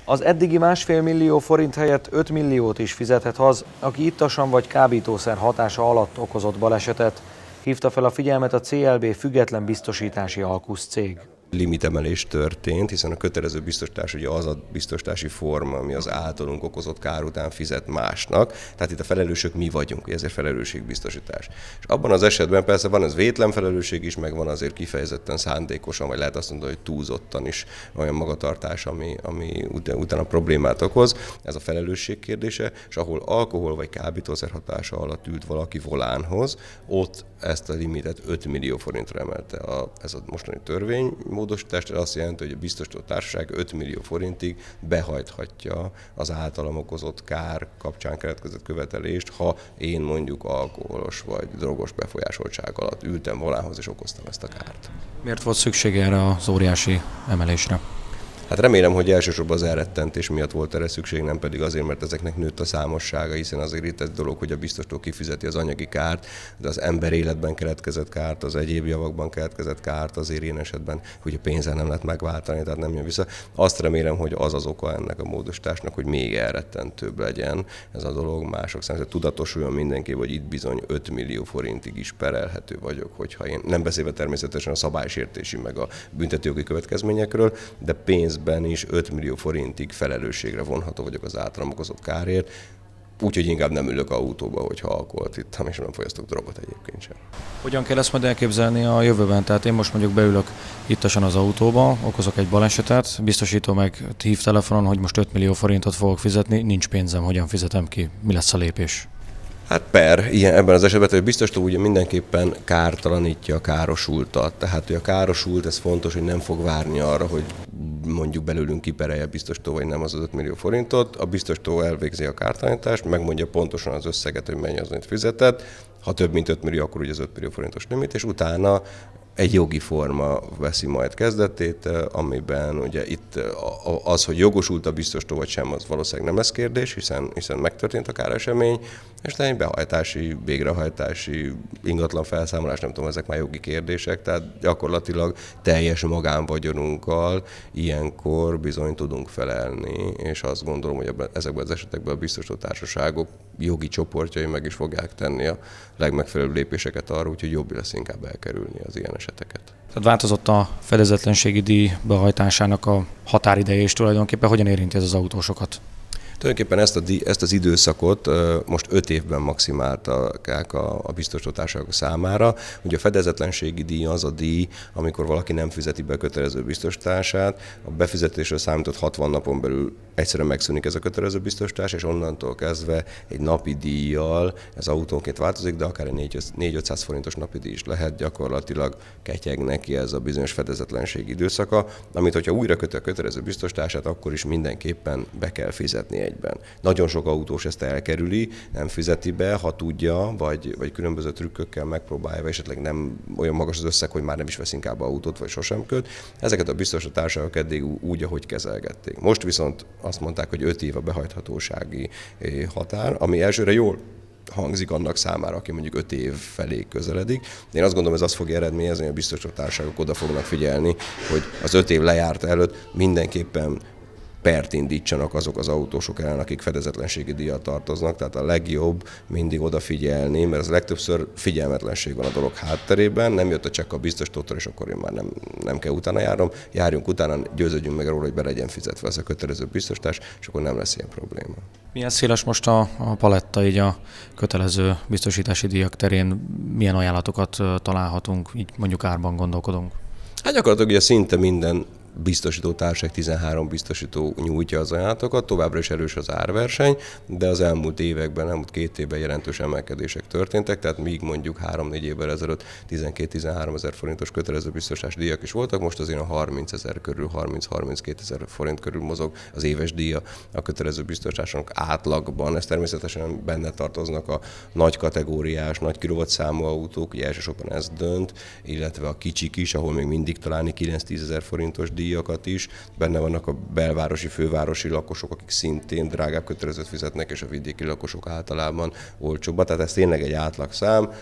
Az eddigi 1,5 millió forint helyett 5 milliót is fizethet az, aki ittasan vagy kábítószer hatása alatt okozott balesetet. Hívta fel a figyelmet a CLB független biztosítási alkuszcég. Limitemelés történt, hiszen a kötelező biztosítás ugye az a biztosítási forma, ami az általunk okozott kár után fizet másnak. Tehát itt a felelősök mi vagyunk, ezért felelősségbiztosítás. És abban az esetben persze van ez vétlen felelősség is, meg van azért kifejezetten szándékosan, vagy lehet azt mondani, hogy túlzottan is olyan magatartás, ami utána problémát okoz. Ez a felelősség kérdése, és ahol alkohol vagy kábítószer hatása alatt ült valaki volánhoz, ott ezt a limitet 5 millió forintra emelte ez a mostani törvénymódosítás. Azt jelenti, hogy a biztosító társaság 5 millió forintig behajthatja az általam okozott kár kapcsán keletkezett követelést, ha én mondjuk alkoholos vagy drogos befolyásoltság alatt ültem volánhoz és okoztam ezt a kárt. Miért volt szükség erre az óriási emelésre? Hát remélem, hogy elsősorban az elrettentés miatt volt erre szükség, nem pedig azért, mert ezeknek nőtt a számossága, hiszen azért itt egy dolog, hogy a biztosító kifizeti az anyagi kárt, de az ember életben keletkezett kárt, az egyéb javakban keletkezett kárt azért ilyen esetben, hogy a pénzzel nem lehet megváltani, tehát nem jön vissza. Azt remélem, hogy az az oka ennek a módosításnak, hogy még elrettentőbb legyen ez a dolog mások számára. Tudatosuljon mindenki, hogy itt bizony 5 millió forintig is perelhető vagyok, hogyha én nem beszélve természetesen a szabálysértési meg a büntetőjogi következményekről, de pénzben is 5 millió forintig felelősségre vonható vagyok az általam okozott kárért, úgyhogy inkább nem ülök autóba, hogyha alkoholt ittam, és nem fogyasztok drogot egyébként sem. Hogyan kell ezt majd elképzelni a jövőben? Tehát én most mondjuk beülök ittasan az autóba, okozok egy balesetet, biztosító meg hív telefonon, hogy most 5 millió forintot fogok fizetni, nincs pénzem, hogyan fizetem ki, mi lesz a lépés? Hát ebben az esetben, hogy biztosító ugye mindenképpen kártalanítja a károsultat. Tehát, hogy a károsult, ez fontos, hogy nem fog várni arra, hogy mondjuk belőlünk kiperelje a biztosító, vagy nem az 5 millió forintot. A biztosító elvégzi a kártalanítást, megmondja pontosan az összeget, hogy mennyi az, amit fizetett. Ha több mint 5 millió, akkor ugye az 5 millió forintos limit, és utána egy jogi forma veszi majd kezdetét, amiben ugye itt az, hogy jogosult a biztosító vagy sem, az valószínűleg nem lesz kérdés, hiszen megtörtént a káresemény, és utána egy behajtási, végrehajtási, ingatlan felszámolás, nem tudom, ezek már jogi kérdések, tehát gyakorlatilag teljes magánvagyonunkkal ilyenkor bizony tudunk felelni, és azt gondolom, hogy ezekben az esetekben a biztosító társaságok jogi csoportjai meg is fogják tenni a legmegfelelőbb lépéseket arra, úgyhogy jobb lesz inkább elkerülni az ilyen eseteket. Tehát változott a fedezetlenségi díj behajtásának a határideje, és tulajdonképpen hogyan érinti ez az autósokat? Tulajdonképpen ezt az időszakot most 5 évben maximálták a biztosítótársaságok számára. Ugye a fedezetlenségi díj az a díj, amikor valaki nem fizeti be a kötelező biztosítását, a befizetésről számított 60 napon belül egyszerűen megszűnik ez a kötelező biztosítás, és onnantól kezdve egy napi díjjal, ez autónként változik, de akár egy 400-500 forintos napi díj is lehet, gyakorlatilag ketyeg neki ez a bizonyos fedezetlenségi időszaka, amit hogyha újra köti a kötelező biztosítását, akkor is mindenképpen be kell fizetni egyben. Nagyon sok autós ezt elkerüli, nem fizeti be, ha tudja, vagy különböző trükkökkel megpróbálja, vagy esetleg nem olyan magas az összeg, hogy már nem is vesz inkább autót, vagy sosem köt. Ezeket a biztosítótársaságok eddig úgy, ahogy kezelgették. Most viszont azt mondták, hogy 5 év a behajthatósági határ, ami elsőre jól hangzik annak számára, aki mondjuk 5 év felé közeledik. De én azt gondolom, ez azt fogja eredményezni, hogy a biztosítótársaságok oda fognak figyelni, hogy az 5 év lejárta előtt mindenképpen pert indítsanak azok az autósok ellen, akik fedezetlenségi díjat tartoznak, tehát a legjobb mindig odafigyelni, mert az legtöbbször figyelmetlenség van a dolog hátterében, nem jött a csekk a biztosítótól, és akkor én már nem kell utána járjunk utána, győződjünk meg róla, hogy be legyen fizetve ez a kötelező biztosítás, és akkor nem lesz ilyen probléma. Milyen széles most a paletta így a kötelező biztosítási díjak terén, milyen ajánlatokat találhatunk, így mondjuk árban gondolkodunk? Hát gyakorlatilag ugye szinte minden biztosító társaság, 13 biztosító nyújtja az ajánlatokat, továbbra is erős az árverseny, de az elmúlt években, elmúlt 2 évben jelentős emelkedések történtek, tehát míg mondjuk 3-4 évvel ezelőtt 12-13 ezer forintos kötelező biztosítási díjak is voltak, most azért a 30 ezer körül, 30-32 ezer forint körül mozog az éves díja a kötelező biztosításnak átlagban. Ez természetesen benne tartoznak a nagy kategóriás, nagy kilowattszámú autók, ugye elsősorban ez dönt, illetve a kicsik is, ahol még mindig találni 9-10 ezer forintos díjakat is. Benne vannak a belvárosi, fővárosi lakosok, akik szintén drágább kötelezőt fizetnek, és a vidéki lakosok általában olcsóbbat. Tehát ez tényleg egy átlagszám.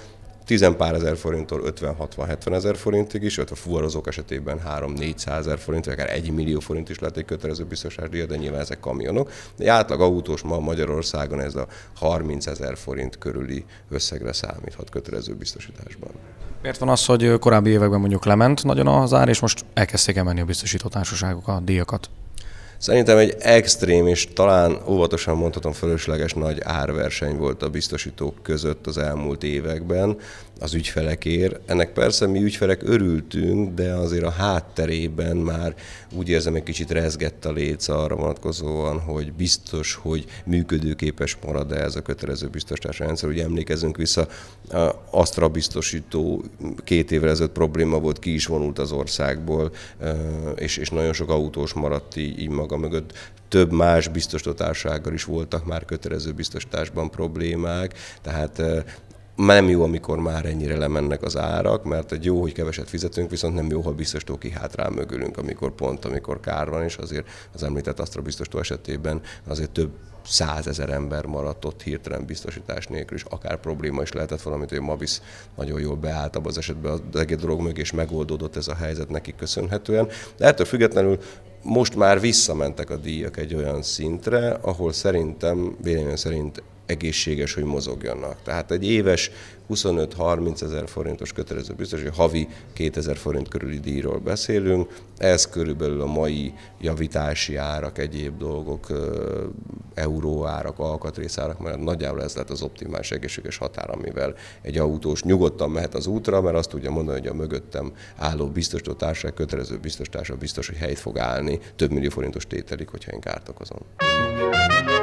10 pár ezer forinttól 50-60-70 ezer forintig is, a fuvarozók esetében 300-400 ezer forint, vagy akár 1 millió forint is lehet egy kötelező biztonságdíja, de nyilván ezek kamionok. Egy átlag autós ma Magyarországon ez a 30 ezer forint körüli összegre számíthat kötelező biztosításban. Miért van az, hogy korábbi években mondjuk lement nagyon az ár, és most elkezdték emelni a biztosítótársaságok a díjakat? Szerintem egy extrém és talán óvatosan mondhatom fölösleges nagy árverseny volt a biztosítók között az elmúlt években az ügyfelekért. Ennek persze mi ügyfelek örültünk, de azért a hátterében már úgy érzem, egy kicsit rezgett a léc arra vonatkozóan, hogy biztos, hogy működőképes marad ez a kötelező biztosítási rendszer. Ugye emlékezzünk vissza, Astra biztosító 2 évvel ezelőtt probléma volt, ki is vonult az országból, és nagyon sok autós maradt így maga mögött. Több más biztosítótársasággal is voltak már kötelező biztosításban problémák, tehát nem jó, amikor már ennyire lemennek az árak, mert egy jó, hogy keveset fizetünk, viszont nem jó, ha biztosító kihátrál mögülünk, amikor kár van, és azért az említett Astra biztosító esetében azért több 100 000 ember maradt ott hirtelen biztosítás nélkül, és akár probléma is lehetett valamit, hogy a Mabis nagyon jól beállt abban az esetben az egész dolog mögé, és megoldódott ez a helyzet nekik köszönhetően. De ettől függetlenül most már visszamentek a díjak egy olyan szintre, ahol szerintem, véleményem szerint egészséges, hogy mozogjanak. Tehát egy éves 25-30 ezer forintos kötelező biztosítás, havi 2000 forint körüli díjról beszélünk. Ez körülbelül a mai javítási árak, egyéb dolgok, euróárak, alkatrészárak, mert nagyjából ez lett az optimális egészséges határ, amivel egy autós nyugodtan mehet az útra, mert azt tudja mondani, hogy a mögöttem álló biztosítótársaság, kötelező biztosítása biztos, hogy helyt fog állni több millió forintos tételig, hogyha én kárt okozom.